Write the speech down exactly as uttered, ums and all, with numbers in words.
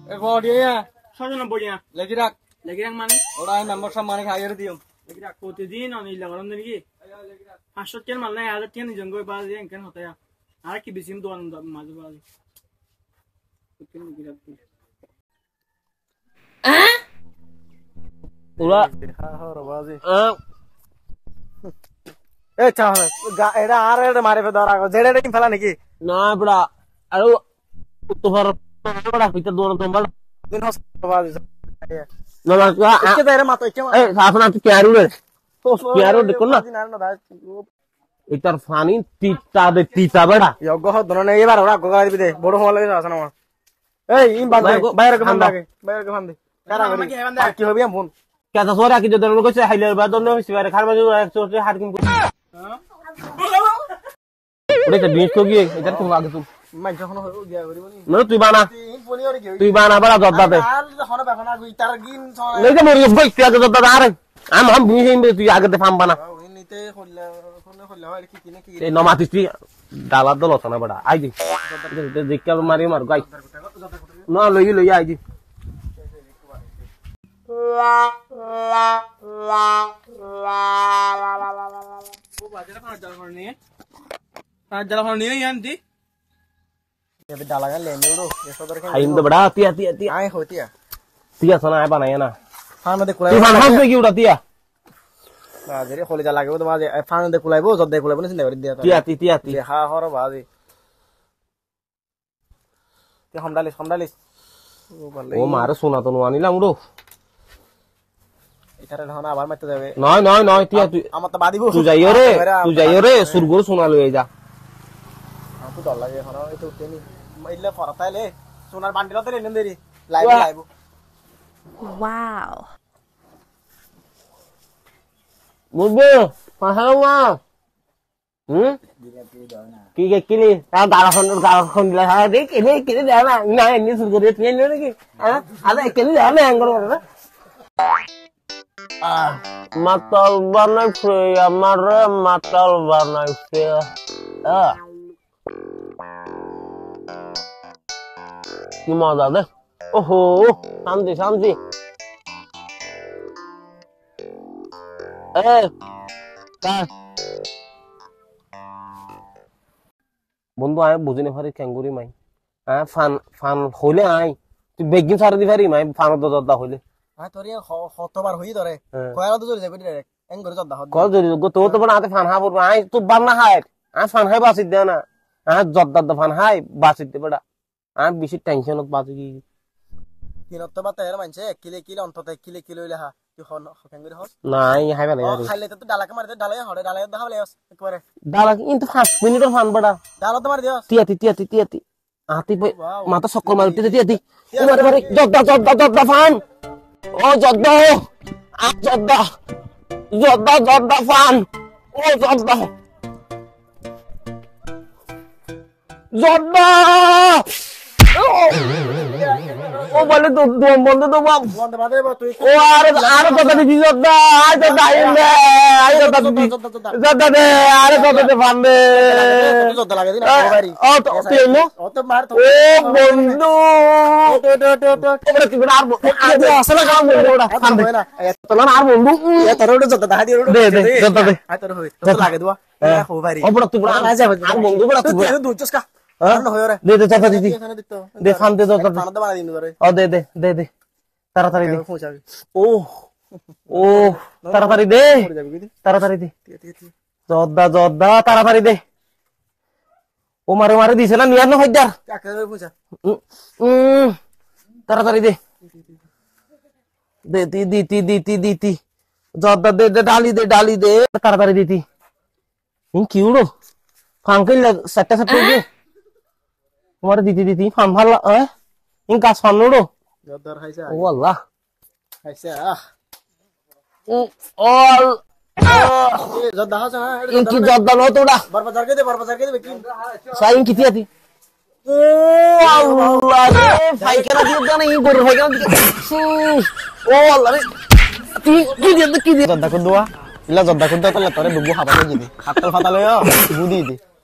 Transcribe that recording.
এ বড়িয়া ছয়জন বড়িয়া লেগি রাখ লেগি রাখ মানে ওরা মেম্বার সব মানে খাইয়ে দিও লেগি রাখ প্রতিদিন অনিল গরম দিন কি পাঁচশো টাকা মাল নাই হাজার টাকা নিজন গই বাজ দিয়ে কেন হতে আর কি বেশি দোয়ান মাঝে বাজ লেগি রাখ তোরা এ চা এটা আর এটা মারে ফে ধরা জেডে টিম ফেলা নাকি না বড়া আৰু তোর বড়া হইতা দোন তোমবার দিন হস বাজে না না একে দাইরে মাতো একে এ সাফনা তুই ক্যারু রে ক্যারু দেখো না না না দাই এটার ফানি তিতা দে তিতা বড়া ইয়গ হ দন না এবার ওরা গগা দিবি দে বড় হল লাগে আছে না এই ইম বাদ বাইরে কে বান্দা বাইরে কে বান্দে কারা করি কি হবে আম ফোন কেতা সোরা কি যদি কইছে হাইলের বাদন হইছে বাইরে খার বাজু একশো হাত কিন ওরে তো বিশ কো গিয়ে এটা তো আগে তুই মাই যখন হইব গিয়া করিবনি না তুই বানা ইন ফোনি ওরে কি তুই বানা বড়া জদ্দাতে আর হন বাফনা গই তার গিন লই যা মরি বই তুই আগে জদ্দা আরে আম হাম বিশ ইন তুই আগে দে ফাম বানা নিতে হল্লা ফোনে হল্লা হয় কি কিনে কি এই নমাতি তুই ডালার দল হতো না বড়া আই দি দেখকে মারি মার গাই না লই লই আই দি ও বাজারে পাঁচ জাল করে নিয়ে পাঁচ জাল করে নিয়ে আনতি ये डाला का लेने रो ये सदर के আইম তো বড়া তিয়া তিয়া তিয়া आए होती है তিয়া সোনা আই বানায় না फान में कुलाई তুই বানা হাসবে কি ওটা তিয়া बाजरे खोले जा लागे तो बाजे फान में कुलाइबो जद दे कुलाइबो नहीं दे दिया তিয়া তি তিয়া তি ये हा हर बाजे ते हम डालिस हम डालिस ओ बल्ले ও মারে সোনা তো আনিলাম উড়ো इधर रहना आबार मत देवे নয় নয় নয় তিয়া তুই हम तो बादी बो তুই যাইও রে তুই যাইও রে সুরগুর সোনা লই যা हम तो डर लगे हनो ये तो उठते नहीं इल्ले फरता ले सोनार बांडिला तो लेने देरी लाइव लाइव Wow. বুঝবে পাহাড় না হুম কি কে কিলি তা দাঁড়া ফোন দাঁড়া ফোন দিলা হ্যাঁ দেখ এনে কিলি দেয় না না এনে শুরু করে তুই এনে নাকি হ্যাঁ আরে কিলি দেয় না অ্যাঙ্গল করে মাতাল বানাইছে আমার মাতাল বানাইছে আহ কি মজা দে ওহো শান্তি শান্তি এ বন্ধু আয় বুঝিনি পারি ক্যাঙ্গুরি মাই হ্যাঁ ফান ফান হইলে আই তুই বেগিন সারা দি পারি মাই ফান দরদা হইলে हां तोरी हतबार होई धरे कोयाला तो जरी जाबे डायरेक्ट एंग करे जदा हद কল জরি গো তো তো বনা আতে ফান হা পড়বা আই তো বান্না হায় আ ফান হাই বাসি দে না আ জদ্দা দ ফান হাই বাসি দে বড়া আ বেশি টেনশনত বাজু কি কিনত তো বাতে এর মানছে কিলে কিলে অন্তত কিলে কিলো হইলে হা তুই হন ক্যাঙ্গুরি হস নাই হাই বানে ও খাইলে তো ডালাকে মারতে ডালাই হড়ে ডালাই দেখাবলে একবারে দালা ইন তো পাঁচ মিনিটের ফান বড়া ডালা তো মার দিও তিয়াতি তিয়াতি তিয়াতি আতি মাথা চক্কর মারতে তিয়াতি ও মারে মারে জদ্দা জদ্দা জদ্দা ফান ও জদ্দা আ জদ্দা জদ্দা জদ্দা ফান ও জদ্দা জদ্দা ও বলে তো দম বন্ধ তো বাপ বন্ধ বাদে তুই ও আরে আরে কথা দিছি জদ্দা আই জদ্দা আইলে আই জদ্দা দিছি জদ্দা দে আরে কথা দে ফান দে জদ্দা লাগে দিনা বাড়ি ও তো তুই নো ও তো মার তো ও বন্ধু তো তো তো তো ওরে কি আর আরে আসলে কাম করব ওটা ফান দে তোলা আর বন্ধু এ তোর ওটা জদ্দা দাহাদি ওটা দে দে জদ্দা দে আই তোর হই তো লাগে দিবা হো বাড়ি ও বড় তুই বড় না যাবে আর বন্ধু বড় তুই তুই দুচস কা না হয় রে দে দে জদ্দা দিদি এখানে দিত দে ফান দে জদ্দা খানা তো বানা দিন ধরে ও দে দে দে দে তাড়াতাড়ি দে পৌঁছাবি ও ও তাড়াতাড়ি দে পড়ে যাবে কি তাড়াতাড়ি দে তি তি তি জদ্দা জদ্দা তাড়াতাড়ি দে ও মারে মারে দিছে না নিয়ার না হইদার কাকে পৌঁছা উম তাড়াতাড়ি দে দে দি দিতি দিতি দিতি জদ্দা দে দে ডালি দে ডালি দে তাড়াতাড়ি দিতি ইন কি উড়ো ফাঙ্কেল সেটা সেটা দে তোমার দিতি দিতি ফান ভাল এ ইন কাজ ফান উড়ো জদ্দার খাইছে ও আল্লাহ খাইছে আহ অল জদ্দা হাসা ইন কি জদ্দা নো তোড়া বরবাজার কে দে বরবাজার কে দে কি সাইন কি তিয়াতি ও আল্লাহ রে ফাইকেরা দিও জানা ই গরে ফাইকেরা ও আল্লাহ রে কি কি দিয়ে কি দিয়ে জদ্দা কো দোয়া ইলা জদ্দা কো দোয়া তাহলে তোরে বুবু হাবালে দিবি হাতল ফাতালে বুদি দি